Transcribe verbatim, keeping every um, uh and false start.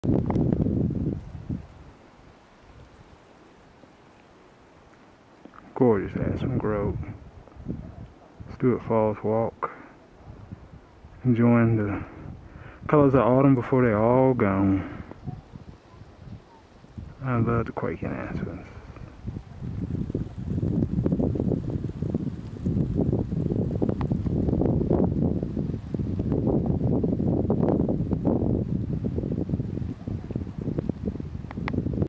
Gorgeous aspen grove. Stewart Falls walk. Enjoying the colors of autumn before they're all gone. I love the quaking aspens.